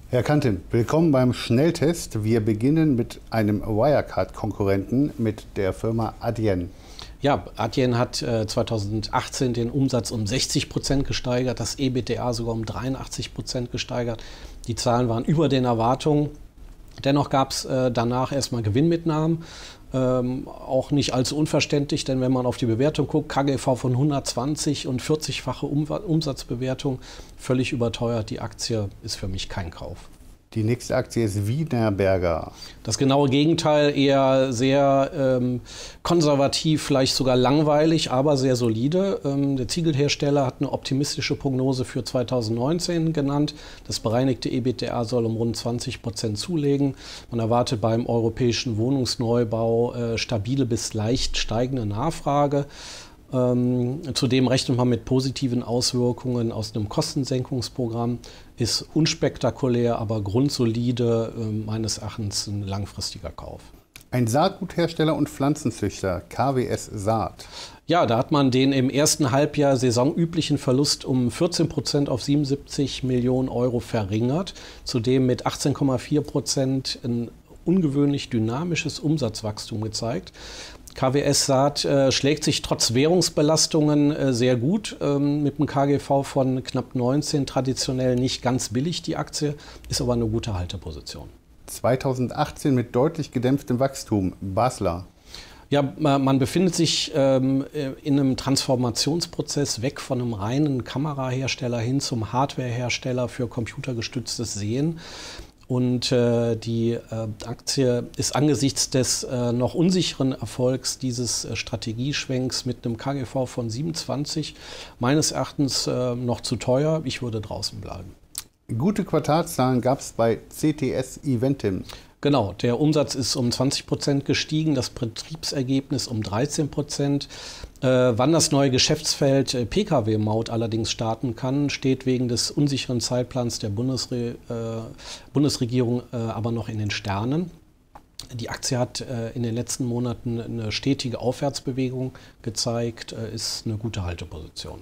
Herr Kantin, willkommen beim Schnelltest. Wir beginnen mit einem Wirecard-Konkurrenten, mit der Firma Adyen. Ja, Adyen hat 2018 den Umsatz um 60% gesteigert, das EBITDA sogar um 83% gesteigert. Die Zahlen waren über den Erwartungen. Dennoch gab es danach erstmal Gewinnmitnahmen. Auch nicht allzu unverständlich, denn wenn man auf die Bewertung guckt, KGV von 120 und 40-fache Umsatzbewertung, völlig überteuert. Die Aktie ist für mich kein Kauf. Die nächste Aktie ist Wienerberger. Das genaue Gegenteil, eher sehr konservativ, vielleicht sogar langweilig, aber sehr solide. Der Ziegelhersteller hat eine optimistische Prognose für 2019 genannt. Das bereinigte EBITDA soll um rund 20% zulegen. Man erwartet beim europäischen Wohnungsneubau stabile bis leicht steigende Nachfrage. Zudem rechnet man mit positiven Auswirkungen aus einem Kostensenkungsprogramm. Ist unspektakulär, aber grundsolide, meines Erachtens ein langfristiger Kauf. Ein Saatguthersteller und Pflanzenzüchter, KWS Saat. Ja, da hat man den im ersten Halbjahr saisonüblichen Verlust um 14% auf 77 Millionen Euro verringert. Zudem mit 18,4% ein ungewöhnlich dynamisches Umsatzwachstum gezeigt. KWS Saat schlägt sich trotz Währungsbelastungen sehr gut, mit einem KGV von knapp 19, traditionell nicht ganz billig die Aktie, ist aber eine gute Halteposition. 2018 mit deutlich gedämpftem Wachstum, Basler. Ja, man befindet sich in einem Transformationsprozess weg von einem reinen Kamerahersteller hin zum Hardwarehersteller für computergestütztes Sehen. Und die Aktie ist angesichts des noch unsicheren Erfolgs dieses Strategieschwenks mit einem KGV von 27 meines Erachtens noch zu teuer. Ich würde draußen bleiben. Gute Quartalszahlen gab es bei CTS Eventim. Genau, der Umsatz ist um 20% gestiegen, das Betriebsergebnis um 13%. Wann das neue Geschäftsfeld Pkw-Maut allerdings starten kann, steht wegen des unsicheren Zeitplans der Bundesregierung aber noch in den Sternen. Die Aktie hat in den letzten Monaten eine stetige Aufwärtsbewegung gezeigt, ist eine gute Halteposition.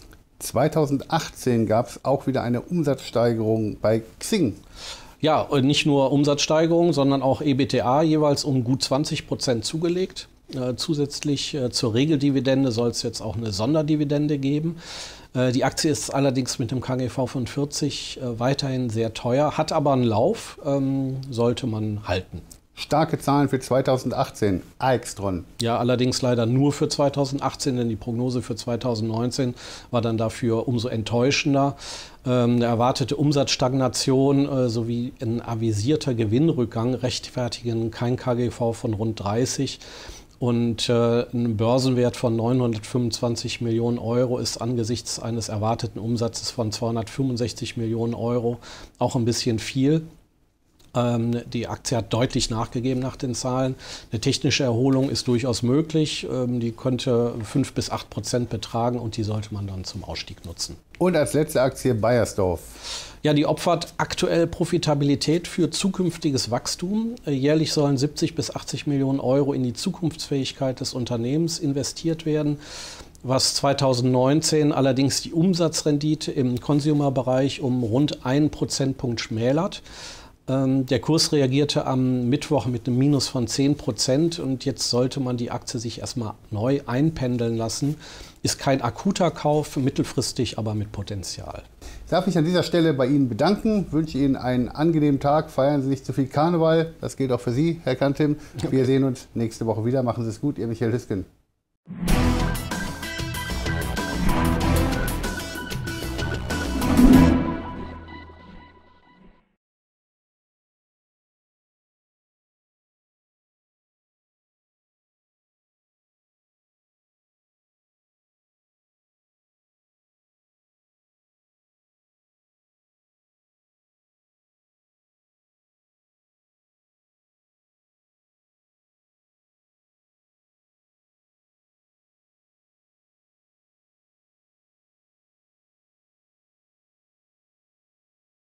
2018 gab es auch wieder eine Umsatzsteigerung bei Xing. Ja, und nicht nur Umsatzsteigerung, sondern auch EBITDA jeweils um gut 20% zugelegt. Zusätzlich zur Regeldividende soll es jetzt auch eine Sonderdividende geben. Die Aktie ist allerdings mit einem KGV von 40 weiterhin sehr teuer, hat aber einen Lauf, sollte man halten. Starke Zahlen für 2018, AIXTRON. Ja, allerdings leider nur für 2018, denn die Prognose für 2019 war dann dafür umso enttäuschender. Eine erwartete Umsatzstagnation sowie ein avisierter Gewinnrückgang rechtfertigen kein KGV von rund 30. Und ein Börsenwert von 925 Millionen Euro ist angesichts eines erwarteten Umsatzes von 265 Millionen Euro auch ein bisschen viel. Die Aktie hat deutlich nachgegeben nach den Zahlen. Eine technische Erholung ist durchaus möglich. Die könnte 5 bis 8% betragen und die sollte man dann zum Ausstieg nutzen. Und als letzte Aktie Beiersdorf. Ja, die opfert aktuell Profitabilität für zukünftiges Wachstum. Jährlich sollen 70 bis 80 Millionen Euro in die Zukunftsfähigkeit des Unternehmens investiert werden, was 2019 allerdings die Umsatzrendite im Consumer-Bereich um rund 1 Prozentpunkt schmälert. Der Kurs reagierte am Mittwoch mit einem Minus von 10% und jetzt sollte man die Aktie sich erstmal neu einpendeln lassen. Ist kein akuter Kauf, mittelfristig aber mit Potenzial. Ich darf mich an dieser Stelle bei Ihnen bedanken, wünsche Ihnen einen angenehmen Tag, feiern Sie nicht zu viel Karneval, das gilt auch für Sie, Herr Kantin. Wir sehen uns nächste Woche wieder, machen Sie es gut, Ihr Michael Hüsken.